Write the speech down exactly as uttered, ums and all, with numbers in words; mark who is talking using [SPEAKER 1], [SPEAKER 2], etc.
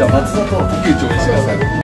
[SPEAKER 1] じゃあ松田と竹内を応援してください。